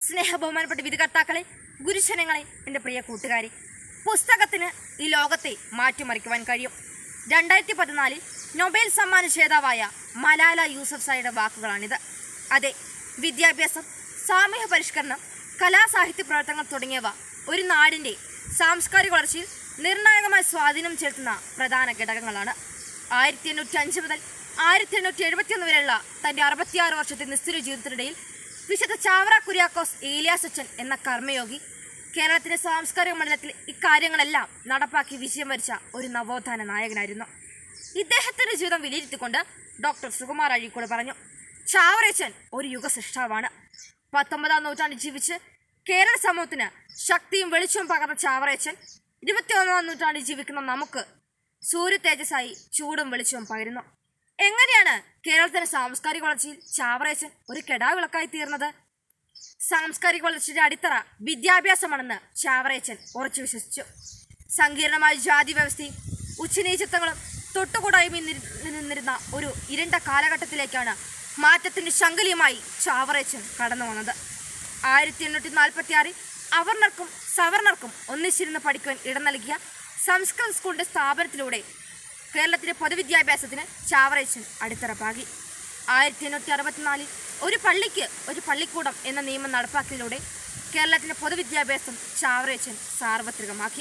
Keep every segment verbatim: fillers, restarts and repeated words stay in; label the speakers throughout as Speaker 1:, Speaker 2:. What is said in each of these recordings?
Speaker 1: സ്നേഹബഹുമാനപ്പെട്ട വിധികർത്താക്കളെ, ഗുരുജനങ്ങളെ, എൻ്റെ പ്രിയ കൂട്ടുകാരെ, പുസ്തകത്തിന് ഈ ലോകത്തെ മാറ്റിമറിക്കുവാൻ കഴിയും. രണ്ടായിരത്തി പതിനാലിൽ നൊബേൽ സമ്മാന ജേതാവായ മലാല യൂസഫ്സായിയുടെ വാക്കുകളാണിത്. അതെ, വിദ്യാഭ്യാസം, സാമൂഹ്യ പരിഷ്കരണം, കലാസാഹിത്യ പ്രവർത്തനങ്ങൾ തുടങ്ങിയവ ഒരു നാടിൻ്റെ സാംസ്കാരിക വളർച്ചയിൽ നിർണായകമായ സ്വാധീനം ചെലുത്തുന്ന പ്രധാന ഘടകങ്ങളാണ്. ആയിരത്തി എണ്ണൂറ്റി അഞ്ച് മുതൽ ആയിരത്തി എണ്ണൂറ്റി എഴുപത്തി ഒന്ന് വരെയുള്ള തൻ്റെ അറുപത്തിയാറ് വർഷത്തെ നിസ്തുല ജീവിതത്തിനിടയിൽ വിശുദ്ധ ചാവറ കുര്യാക്കോസ് ഏലിയാസ് അച്ഛൻ എന്ന കർമ്മയോഗി കേരളത്തിൻ്റെ സാംസ്കാരിക മണ്ഡലത്തിൽ ഇക്കാര്യങ്ങളെല്ലാം നടപ്പാക്കി വിജയം വരിച്ച ഒരു നവോത്ഥാന നായകനായിരുന്നു. ഇദ്ദേഹത്തിൻ്റെ ജീവിതം വിലയിരുത്തിക്കൊണ്ട് ഡോക്ടർ സുകുമാർ അഴീക്കോട് പറഞ്ഞു, ചാവറയച്ചൻ ഒരു യുഗസൃഷ്ടാവാണ്. പത്തൊമ്പതാം നൂറ്റാണ്ടിൽ ജീവിച്ച് കേരള സമൂഹത്തിന് ശക്തിയും വെളിച്ചവും പകർന്ന ചാവറയച്ചൻ ഇരുപത്തി ഒന്നാം നൂറ്റാണ്ടിൽ ജീവിക്കുന്ന നമുക്ക് സൂര്യ തേജസ്സായി ചൂടും വെളിച്ചവും പകരുന്നു. എങ്ങനെയാണ് കേരളത്തിൻ്റെ സാംസ്കാരിക വളർച്ചയിൽ ചാവറയച്ചൻ ഒരു കെടാവിളക്കായി തീർന്നത്? സാംസ്കാരിക വളർച്ചയുടെ അടിത്തറ വിദ്യാഭ്യാസമാണെന്ന് ചാവറയച്ചൻ ഉറച്ചു വിശ്വസിച്ചു. സങ്കീർണമായ ജാതി വ്യവസ്ഥയും ഉച്ചനീചത്വങ്ങളും തൊട്ടുകൂടായ്മ നിന്നിരുന്ന ഒരു ഇരുണ്ട കാലഘട്ടത്തിലേക്കാണ് മാറ്റത്തിൻ്റെ ശങ്കലിയുമായി ചാവറയച്ചൻ കടന്നു വന്നത്. ആയിരത്തി എണ്ണൂറ്റി നാൽപ്പത്തി ആറിൽ അവർണർക്കും സവർണർക്കും ഒന്നിച്ചിരുന്ന് പഠിക്കുവാൻ ഇടം നൽകിയ സംസ്കൃത സ്കൂളിൻ്റെ സ്ഥാപനത്തിലൂടെ കേരളത്തിലെ പൊതുവിദ്യാഭ്യാസത്തിന് ചാവറയച്ചൻ അടിത്തറ പാകി. ആയിരത്തി എണ്ണൂറ്റി അറുപത്തിനാലിൽ ഒരു പള്ളിക്ക് ഒരു പള്ളിക്കൂടം എന്ന നിയമം നടപ്പാക്കിയതിലൂടെ കേരളത്തിലെ പൊതുവിദ്യാഭ്യാസം ചാവറയച്ചൻ സാർവത്രികമാക്കി.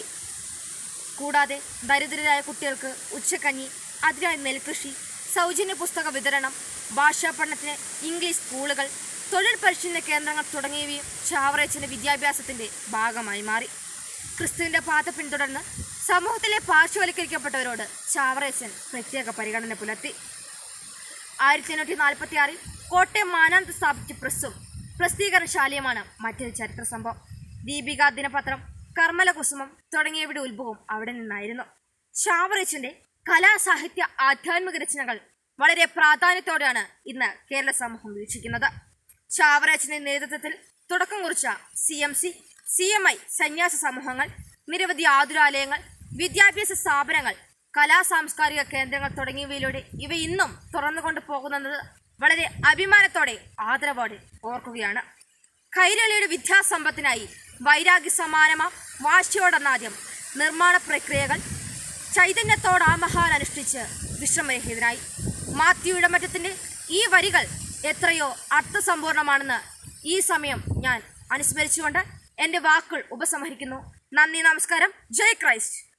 Speaker 1: കൂടാതെ ദരിദ്രരായ കുട്ടികൾക്ക് ഉച്ചക്കഞ്ഞി, അതിനായി നെൽകൃഷി, സൗജന്യ പുസ്തക വിതരണം, ഭാഷാ പഠനത്തിന് ഇംഗ്ലീഷ് സ്കൂളുകൾ, തൊഴിൽ പരിശീലന കേന്ദ്രങ്ങൾ തുടങ്ങിയവയും ചാവറയച്ചൻ്റെ വിദ്യാഭ്യാസത്തിൻ്റെ ഭാഗമായി മാറി. ക്രിസ്തുവിൻ്റെ പാത പിന്തുടർന്ന് സമൂഹത്തിലെ പാർശ്വവൽക്കരിക്കപ്പെട്ടവരോട് ചാവറയച്ചൻ പ്രത്യേക പരിഗണന പുലർത്തി. ആയിരത്തി എണ്ണൂറ്റി നാൽപ്പത്തി ആറിൽ കോട്ടയം മാനാന്ത് സ്ഥാപിച്ച പ്രസ്സും പ്രസിദ്ധീകരണശാലയുമാണ് മറ്റൊരു ചരിത്ര സംഭവം. ദീപിക ദിനപത്രം, കർമ്മലകുസുമം തുടങ്ങിയവയുടെ ഉത്ഭവം അവിടെ നിന്നായിരുന്നു. ചാവറയച്ചൻ്റെ കലാസാഹിത്യ ആധ്യാത്മിക രചനകൾ വളരെ പ്രാധാന്യത്തോടെയാണ് ഇന്ന് കേരള സമൂഹം വീക്ഷിക്കുന്നത്. ചാവറയച്ചൻ്റെ നേതൃത്വത്തിൽ തുടക്കം കുറിച്ച C M C, C M I സന്യാസ സമൂഹങ്ങൾ, നിരവധി ആതുരാലയങ്ങൾ, വിദ്യാഭ്യാസ സ്ഥാപനങ്ങൾ, കലാ സാംസ്കാരിക കേന്ദ്രങ്ങൾ തുടങ്ങിയവയിലൂടെ ഇവ ഇന്നും തുറന്നുകൊണ്ട് പോകുന്നത് വളരെ അഭിമാനത്തോടെ ആദരവോടെ ഓർക്കുകയാണ്. കൈരളിയുടെ വിദ്യാസമ്പത്തിനായി വൈരാഗ്യ സമാനമാ വാശിയോടെന്നാദ്യം നിർമ്മാണ പ്രക്രിയകൾ ചൈതന്യത്തോടാമഹാൻ അനുഷ്ഠിച്ച് വിശ്രമരഹിതനായി. മാത്യു ഇടമറ്റത്തിൻ്റെ ഈ വരികൾ എത്രയോ അർത്ഥസമ്പൂർണമാണെന്ന് ഈ സമയം ഞാൻ അനുസ്മരിച്ചുകൊണ്ട് എൻ്റെ വാക്കുകൾ ഉപസംഹരിക്കുന്നു. നന്ദി, നമസ്കാരം. ജയ് ക്രൈസ്റ്റ്.